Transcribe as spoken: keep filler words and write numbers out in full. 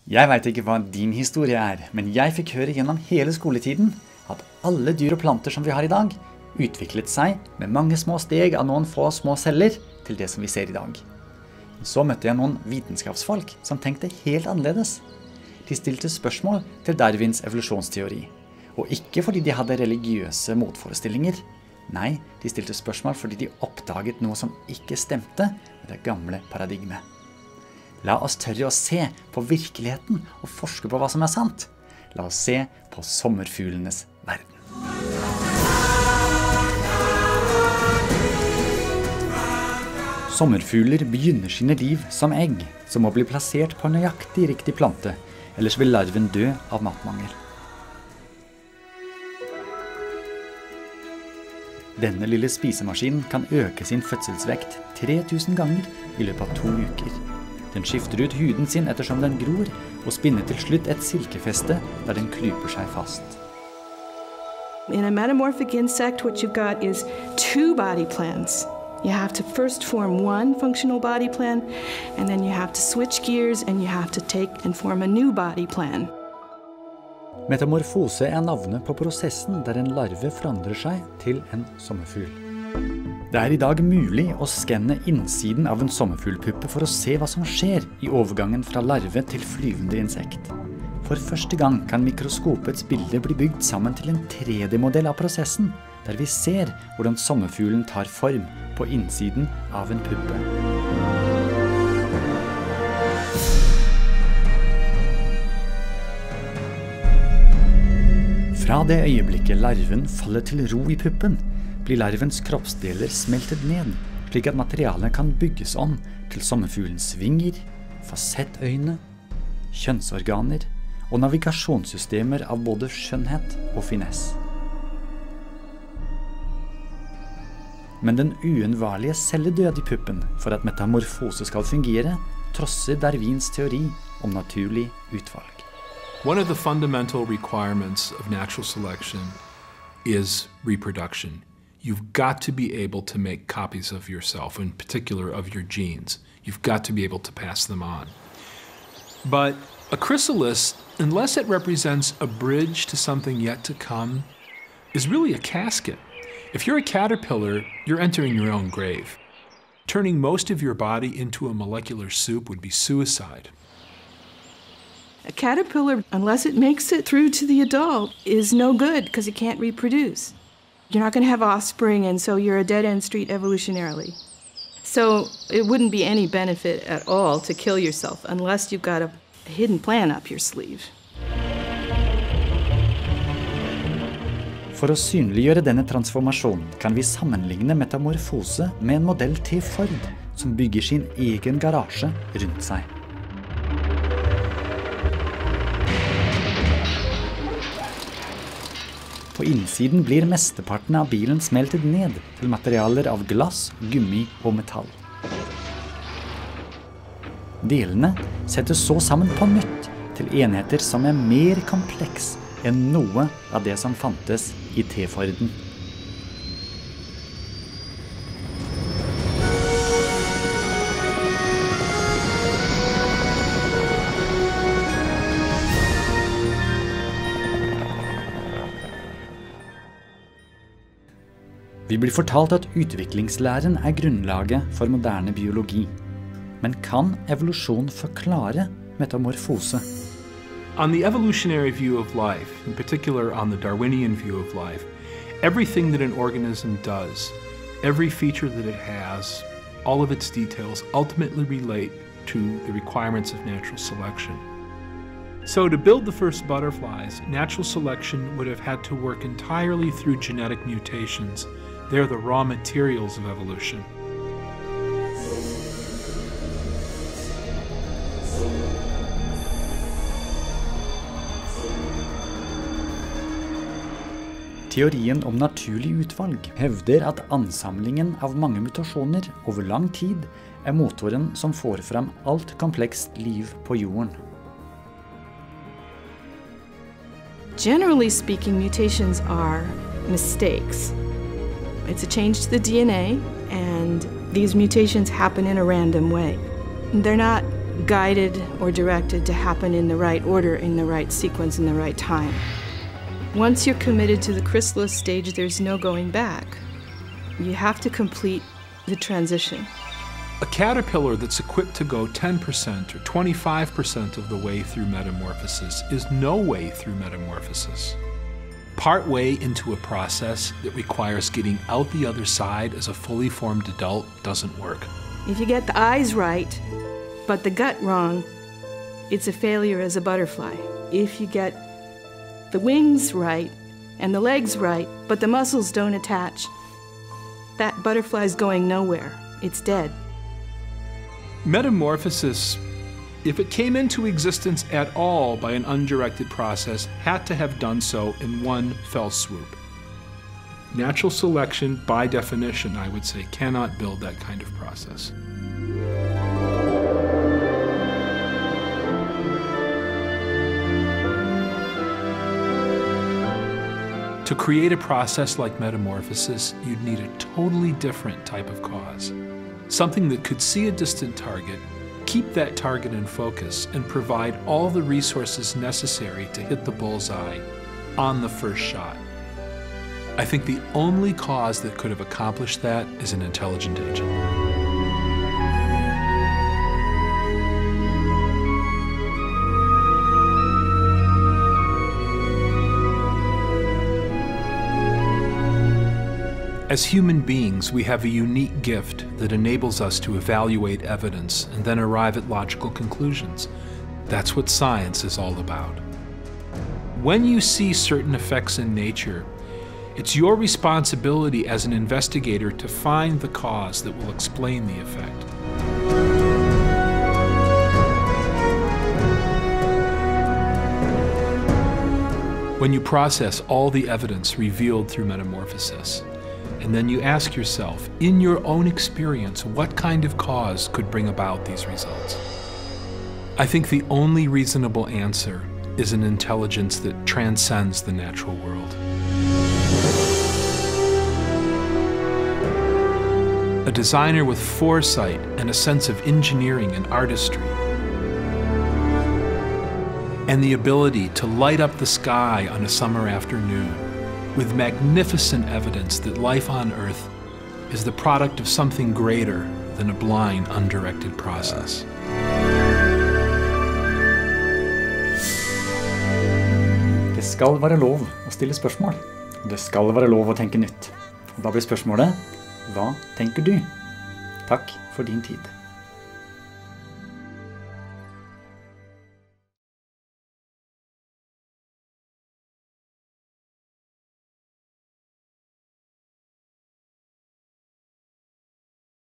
Jeg vet ikke hva din historie er, men jeg fikk høre gjennom hele skoletiden at alle dyr og planter som vi har i dag, utviklet seg med mange små steg av noen få små celler til det som vi ser i dag. Så møtte jeg noen vitenskapsfolk som tenkte helt annerledes. De stilte spørsmål til Darwins evolusjonsteori, og ikke fordi de hadde religiøse motforestillinger. Nei, de stilte spørsmål fordi de oppdaget noe som ikke stemte med det gamle paradigmet. La oss tørre å se på virkeligheten og forske på hva som er sant. La oss se på sommerfuglenes verden. Sommerfugler begynner sine liv som egg, som må bli plassert på nøyaktig riktig plante, ellers vil larven dø av matmangel. Denne lille spisemaskinen kan øke sin fødselsvekt tre tusen ganger i løpet av to uker. Den skifter ut huden sin ettersom den gror, og spinner til slutt et silkefeste der den klyper seg fast. In a metamorphic insect, what you've got is two body plans. You have to first form one functional body plan, and then you have to switch gears and you have to take and form a new body plan. Metamorfose er navnet på prosessen der en larve forandrer seg til en sommerfugl. Det er i dag mulig å skanne innsiden av en sommerfuglpuppe for å se hva som skjer i overgangen fra larve til flyvende insekt. For første gang kan mikroskopets bilde bli bygd sammen til en tre D-modell av prosessen, der vi ser hvordan sommerfuglen tar form på innsiden av en puppe. Fra det øyeblikket larven faller til ro i puppen, blir larvens kroppsdeler smeltet ned, slik at materialet kan bygges om til sommerfuglens vinger, fasettøyne, kjønnsorganer og navigasjonssystemer av både skjønnhet og finesse. Men den uunnværlige celledød i puppen for at metamorfose skal fungere, trosser Darwins teori om naturlig utvalg. One of the fundamental requirements of natural selection is reproduction. You've got to be able to make copies of yourself, in particular of your genes. You've got to be able to pass them on. But a chrysalis, unless it represents a bridge to something yet to come, is really a casket. If you're a caterpillar, you're entering your own grave. Turning most of your body into a molecular soup would be suicide. A caterpillar, unless it makes it through to the adult, is no good because it can't reproduce. You're not going to have offspring, and so you're a dead-end street evolutionarily. So it wouldn't be any benefit at all to kill yourself unless you've got a hidden plan up your sleeve. For å synliggjøre denne transformasjonen kan vi sammenligne metamorfose med en modell til Ford, som bygger sin egen garasje rundt seg. På innsiden blir mesteparten av bilen smeltet ned til materialer av glass, gummi og metall. Delene settes så sammen på nytt til enheter som er mer kompleks enn noe av det som fantes i T-Forden. Vi blir fortalt at utviklingslæren er grunnlaget for moderne biologi. Men kan evolusjon forklare metamorfose? On the evolutionary view of life, in particular on the Darwinian view of life, everything that an organism does, every feature that it has, all of its details ultimately relate to the requirements of natural selection. So to build the first butterflies, natural selection would have had to work entirely through genetic mutations. They're the raw materials of evolution. Teorien om naturlig utvalg hevder at ansamlingen av mange mutasjoner over lang tid er motoren som får fram alt komplekst liv på jorden. Generally speaking, mutations are mistakes. It's a change to the D N A, and these mutations happen in a random way. They're not guided or directed to happen in the right order, in the right sequence, in the right time. Once you're committed to the chrysalis stage, there's no going back. You have to complete the transition. A caterpillar that's equipped to go ten percent or twenty-five percent of the way through metamorphosis is no way through metamorphosis. Part way into a process that requires getting out the other side as a fully formed adult doesn't work. If you get the eyes right, but the gut wrong, it's a failure as a butterfly. If you get the wings right and the legs right, but the muscles don't attach, that butterfly's going nowhere. It's dead. Metamorphosis, if it came into existence at all by an undirected process, had to have done so in one fell swoop. Natural selection, by definition, I would say, cannot build that kind of process. To create a process like metamorphosis, you'd need a totally different type of cause. Something that could see a distant target, keep that target in focus, and provide all the resources necessary to hit the bullseye on the first shot. I think the only cause that could have accomplished that is an intelligent agent. As human beings, we have a unique gift that enables us to evaluate evidence and then arrive at logical conclusions. That's what science is all about. When you see certain effects in nature, it's your responsibility as an investigator to find the cause that will explain the effect. When you process all the evidence revealed through metamorphosis, and then you ask yourself, in your own experience, what kind of cause could bring about these results? I think the only reasonable answer is an intelligence that transcends the natural world. A designer with foresight and a sense of engineering and artistry, and the ability to light up the sky on a summer afternoon with magnificent evidence that life on Earth is the product of something greater than a blind, undirected process. Det skal være lov å stille spørsmål. Det skal være lov å tenke nytt. Og da blir spørsmålet, hva tenker du? Takk for din tid.